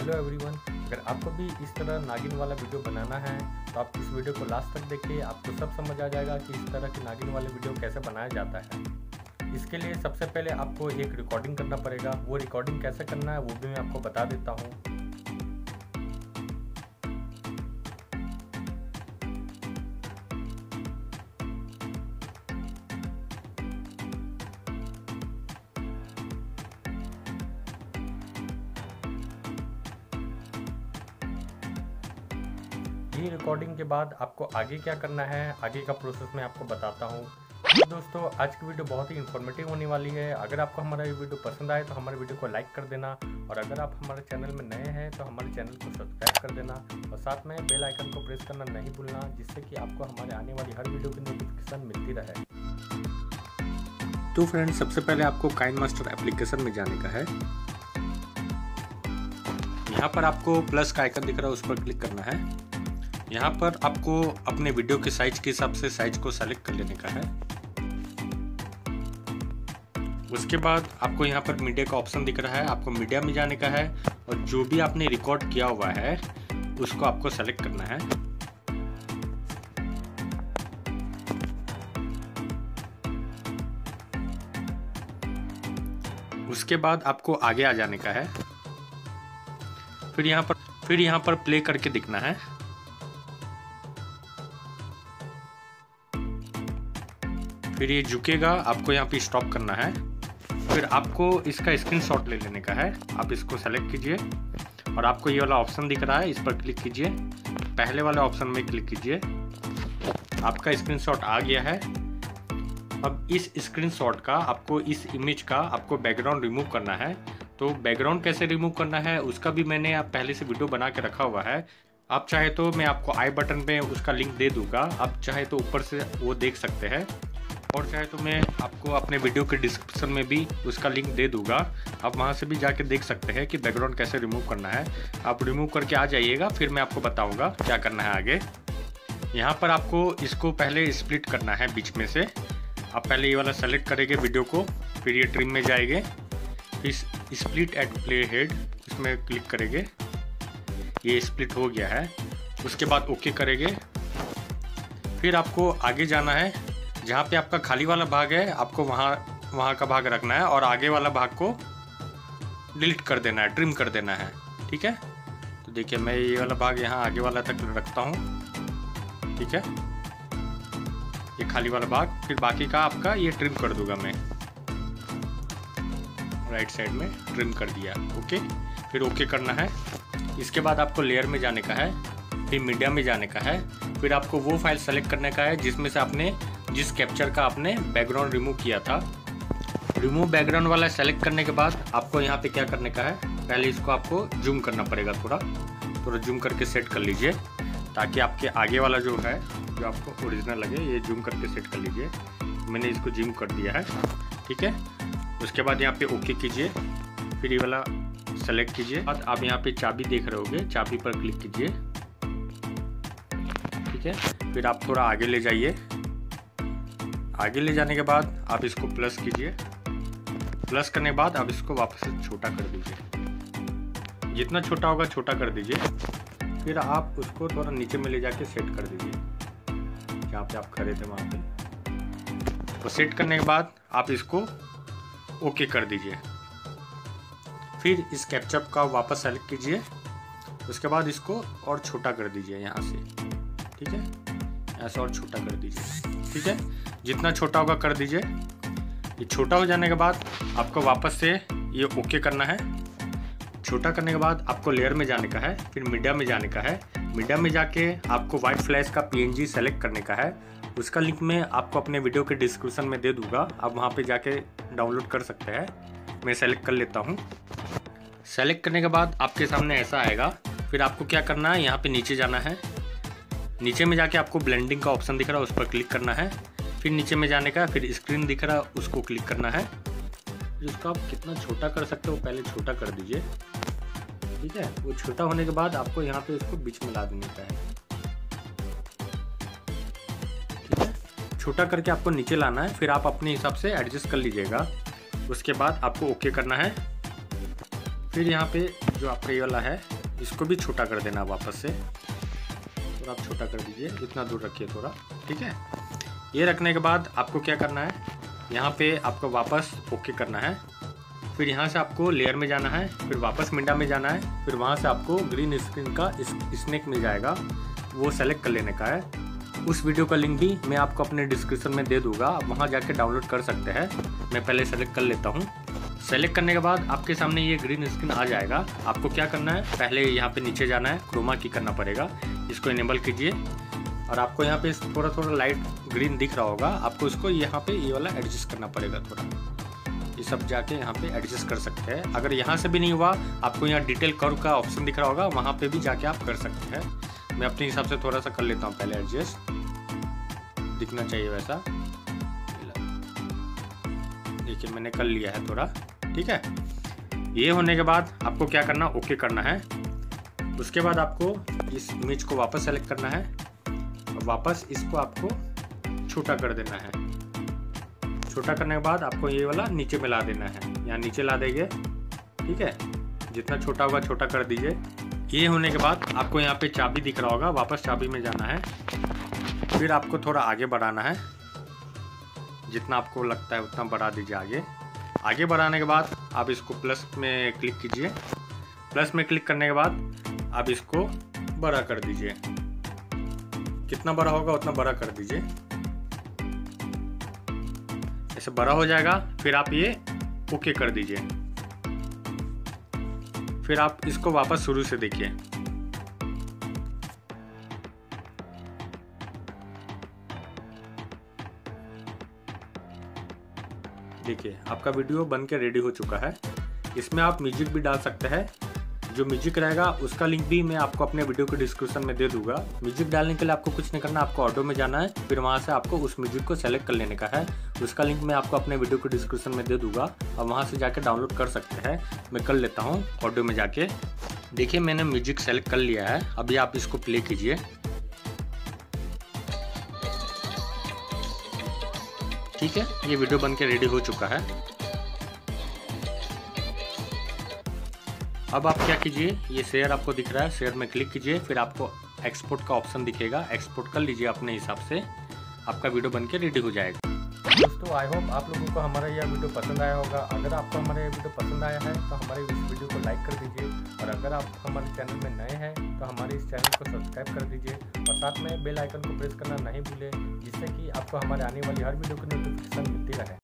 Hello everyone. अगर आपको भी इस तरह नागिन वाला वीडियो बनाना है तो आप इस वीडियो को लास्ट तक देखिए, आपको सब समझ आ जाएगा कि इस तरह की नागिन वाले वीडियो कैसे बनाया जाता है। इसके लिए सबसे पहले आपको एक रिकॉर्डिंग करना पड़ेगा। वो रिकॉर्डिंग कैसे करना है वो भी मैं आपको बता देता हूँ। ये रिकॉर्डिंग के बाद आपको आगे क्या करना है, आगे का प्रोसेस मैं आपको बताता हूँ। तो दोस्तों, आज की वीडियो बहुत ही इन्फॉर्मेटिव होने वाली है। अगर आपको हमारा ये वीडियो पसंद आए तो हमारे वीडियो को लाइक कर देना, और अगर आप हमारे चैनल में नए हैं तो हमारे चैनल को सब्सक्राइब कर देना, और साथ में बेल आइकन को प्रेस करना नहीं भूलना, जिससे कि आपको हमारे आने वाली हर वीडियो की नोटिफिकेशन मिलती रहे। तो फ्रेंड्स, सबसे पहले आपको काइनमास्टर एप्लीकेशन में जाने का है। यहाँ पर आपको प्लस का आइकन दिख रहा है, उस पर क्लिक करना है। यहाँ पर आपको अपने वीडियो के साइज के हिसाब से साइज को सेलेक्ट कर लेने का है। उसके बाद आपको यहाँ पर मीडिया का ऑप्शन दिख रहा है, आपको मीडिया में जाने का है, और जो भी आपने रिकॉर्ड किया हुआ है उसको आपको सेलेक्ट करना है। उसके बाद आपको आगे आ जाने का है। फिर यहाँ पर प्ले करके दिखना है। फिर ये झुकेगा, आपको यहाँ पे स्टॉप करना है। फिर आपको इसका स्क्रीनशॉट ले लेने का है। आप इसको सेलेक्ट कीजिए, और आपको ये वाला ऑप्शन दिख रहा है, इस पर क्लिक कीजिए। पहले वाले ऑप्शन में क्लिक कीजिए। आपका स्क्रीनशॉट आ गया है। अब इस स्क्रीनशॉट का आपको, इस इमेज का आपको बैकग्राउंड रिमूव करना है। तो बैकग्राउंड कैसे रिमूव करना है उसका भी मैंने पहले से वीडियो बना के रखा हुआ है। आप चाहे तो मैं आपको आई बटन पे उसका लिंक दे दूंगा, आप चाहे तो ऊपर से वो देख सकते हैं, और चाहे तो मैं आपको अपने वीडियो के डिस्क्रिप्शन में भी उसका लिंक दे दूंगा। आप वहां से भी जाके देख सकते हैं कि बैकग्राउंड कैसे रिमूव करना है। आप रिमूव करके आ जाइएगा, फिर मैं आपको बताऊंगा क्या करना है आगे। यहाँ पर आपको इसको पहले स्प्लिट करना है बीच में से। आप पहले ये वाला सेलेक्ट करेंगे वीडियो को, फिर ये ट्रिम में जाएंगे, फिर स्प्लिट एट प्ले हेड इसमें क्लिक करेंगे। ये स्प्लिट हो गया है। उसके बाद ओके करेंगे। फिर आपको आगे जाना है, जहाँ पे आपका खाली वाला भाग है आपको वहाँ का भाग रखना है, और आगे वाला भाग को डिलीट कर देना है, ट्रिम कर देना है। ठीक है, तो देखिए मैं ये वाला भाग यहाँ आगे वाला तक रखता हूँ। ठीक है, ये खाली वाला भाग, फिर बाकी का आपका ये ट्रिम कर दूंगा मैं। राइट साइड में ट्रिम कर दिया। ओके, फिर ओके करना है। इसके बाद आपको लेयर में जाने का है, फिर मीडिया में जाने का है। फिर आपको वो फाइल सेलेक्ट करने का है जिसमें से आपने जिस कैप्चर का आपने बैकग्राउंड रिमूव किया था। रिमूव बैकग्राउंड वाला सेलेक्ट करने के बाद आपको यहाँ पे क्या करने का है, पहले इसको आपको जूम करना पड़ेगा, थोड़ा जूम करके सेट कर लीजिए, ताकि आपके आगे वाला जो है जो आपको ओरिजिनल लगे, ये जूम करके सेट कर लीजिए। मैंने इसको जूम कर दिया है। ठीक है, उसके बाद यहाँ पे ओके कीजिए, फिर ये वाला सेलेक्ट कीजिए। बाद आप यहाँ पे चाबी देख रहे होगे, चाबी पर क्लिक कीजिए। ठीक है, फिर आप थोड़ा आगे ले जाइए। आगे ले जाने के बाद आप इसको प्लस कीजिए। प्लस करने के बाद आप इसको वापस से छोटा कर दीजिए, जितना छोटा होगा छोटा कर दीजिए। फिर आप उसको थोड़ा नीचे में ले जाके सेट कर दीजिए, जहाँ पे आप खड़े थे वहाँ पे। तो सेट करने के बाद आप इसको ओके कर दीजिए। फिर इस कैप्चर का वापस सेलेक्ट कीजिए। उसके बाद इसको और छोटा कर दीजिए यहाँ से। ठीक है, ऐसा और छोटा कर दीजिए। ठीक है, जितना छोटा होगा कर दीजिए। ये छोटा हो जाने के बाद आपको वापस से ये ओके करना है। छोटा करने के बाद आपको लेयर में जाने का है, फिर मीडिया में जाने का है। मीडिया में जाके आपको वाइट फ्लैश का PNG सेलेक्ट करने का है। उसका लिंक मैं आपको अपने वीडियो के डिस्क्रिप्शन में दे दूंगा, आप वहाँ पे जाके डाउनलोड कर सकते हैं। मैं सेलेक्ट कर लेता हूँ। सेलेक्ट करने के बाद आपके सामने ऐसा आएगा। फिर आपको क्या करना है, यहाँ पे नीचे जाना है। नीचे में जाके आपको ब्लेंडिंग का ऑप्शन दिख रहा है, उस पर क्लिक करना है। फिर नीचे में जाने का, फिर स्क्रीन दिख रहा है, उसको क्लिक करना है। जिसको आप कितना छोटा कर सकते हो पहले छोटा कर दीजिए। ठीक है, वो छोटा होने के बाद आपको यहाँ पे इसको बीच में ला देने का है। ठीक है, छोटा करके आपको नीचे लाना है, फिर आप अपने हिसाब से एडजस्ट कर लीजिएगा। उसके बाद आपको ओके करना है। फिर यहाँ पे जो आपका ये वाला है इसको भी छोटा कर देना वापस से, और आप छोटा कर दीजिए, इतना दूर रखिए थोड़ा, ठीक है। ये रखने के बाद आपको क्या करना है, यहाँ पे आपको वापस ओके करना है। फिर यहाँ से आपको लेयर में जाना है, फिर वापस मिंडा में जाना है, फिर वहाँ से आपको ग्रीन स्क्रीन का स्नेक मिल जाएगा, वो सेलेक्ट कर लेने का है। उस वीडियो का लिंक भी मैं आपको अपने डिस्क्रिप्शन में दे दूँगा, आप वहाँ जाके डाउनलोड कर सकते हैं। मैं पहले सेलेक्ट कर लेता हूँ। सेलेक्ट करने के बाद आपके सामने ये ग्रीन स्क्रीन आ जाएगा। आपको क्या करना है, पहले यहाँ पे नीचे जाना है, क्रोमा की करना पड़ेगा, इसको इनेबल कीजिए। और आपको यहाँ पे थोड़ा थोड़ा लाइट ग्रीन दिख रहा होगा, आपको इसको यहाँ पे ये वाला एडजस्ट करना पड़ेगा थोड़ा, ये सब जाके यहाँ पे एडजस्ट कर सकते हैं। अगर यहाँ से भी नहीं हुआ, आपको यहाँ डिटेल कर्व का ऑप्शन दिख रहा होगा, वहाँ पे भी जाके आप कर सकते हैं। मैं अपने हिसाब से थोड़ा सा कर लेता हूँ पहले एडजस्ट, दिखना चाहिए वैसा। देखिए मैंने कर लिया है थोड़ा, ठीक है। ये होने के बाद आपको क्या करना, ओके करना है। उसके बाद आपको इस इमेज को वापस सेलेक्ट करना है और वापस इसको आपको छोटा कर देना है। छोटा करने के बाद आपको ये वाला नीचे मिला देना है, यहाँ नीचे ला देंगे, ठीक है। जितना छोटा होगा छोटा कर दीजिए। ये होने के बाद आपको यहाँ पे चाबी दिख रहा होगा, वापस चाबी में जाना है। फिर आपको थोड़ा आगे बढ़ाना है, जितना आपको लगता है उतना बढ़ा दीजिए आगे। आगे बढ़ाने के बाद आप इसको प्लस में क्लिक कीजिए। प्लस में क्लिक करने के बाद आप इसको बड़ा कर दीजिए, कितना बड़ा होगा उतना बड़ा कर दीजिए, ऐसे बड़ा हो जाएगा। फिर आप ये ओके कर दीजिए। फिर आप इसको वापस शुरू से देखिए, देखिए आपका वीडियो बन के रेडी हो चुका है। इसमें आप म्यूजिक भी डाल सकते हैं, जो म्यूजिक रहेगा उसका लिंक भी मैं आपको अपने वीडियो के डिस्क्रिप्शन में दे दूंगा। म्यूजिक डालने के लिए आपको कुछ नहीं करना, आपको ऑडियो में जाना है, फिर वहां से आपको उस म्यूजिक को सेलेक्ट कर लेने का है। उसका लिंक मैं आपको अपने वीडियो के डिस्क्रिप्शन में दे दूंगा और वहां से जाके डाउनलोड कर सकते हैं। मैं कर लेता हूँ ऑडियो में जाके। देखिए मैंने म्यूजिक सेलेक्ट कर लिया है, अभी आप इसको प्ले कीजिए, ठीक है। ये वीडियो बन के रेडी हो चुका है। अब आप क्या कीजिए, ये शेयर आपको दिख रहा है, शेयर में क्लिक कीजिए, फिर आपको एक्सपोर्ट का ऑप्शन दिखेगा, एक्सपोर्ट कर लीजिए अपने हिसाब से, आपका वीडियो बन के रेडी हो जाएगा। दोस्तों आई होप आप लोगों को हमारा यह वीडियो पसंद आया होगा। अगर आपको हमारा यह वीडियो पसंद आया है तो हमारे इस वीडियो को लाइक कर दीजिए, और अगर आप हमारे चैनल में नए हैं तो हमारे इस चैनल को सब्सक्राइब कर दीजिए, और साथ में बेल आइकन को प्रेस करना नहीं भूलें, जिससे कि आपको हमारे आने वाली हर वीडियो की नोटिफिकेशन मिलती रहे।